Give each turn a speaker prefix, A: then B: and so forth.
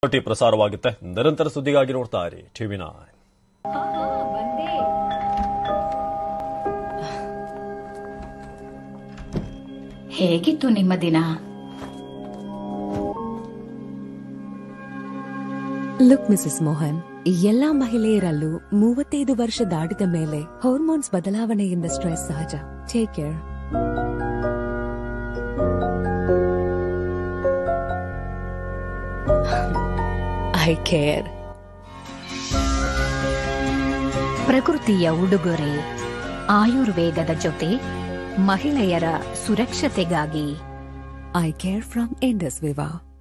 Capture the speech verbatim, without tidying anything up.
A: ಪ್ರಸಾರವಾಗುತ್ತೆ. ನಿರಂತರ ಸುದ್ದಿಗಾಗಿ ನೋಡ್ತಾ ಇರಿ ಟಿವಿ ನೈನ್.
B: ಹೇಗಿತ್ತು ನಿಮ್ಮ ದಿನ?
C: ಲುಕ್ ಮಿಸಸ್ ಮೋಹನ್, ಎಲ್ಲಾ ಮಹಿಳೆಯರಲ್ಲೂ ಮೂವತ್ತೈದು ವರ್ಷ ದಾಟಿದ ಮೇಲೆ ಹಾರ್ಮೋನ್ಸ್ ಬದಲಾವಣೆಯಿಂದ ಸ್ಟ್ರೆಸ್ ಸಹಜ. Take care. I care.
B: ಪ್ರಕೃತಿಯ ಉಡುಗೊರೆ ಆಯುರ್ವೇದದ ಜೊತೆ ಮಹಿಳೆಯರ ಸುರಕ್ಷತೆಗಾಗಿ.
C: I care from Indus ವಿವಾ.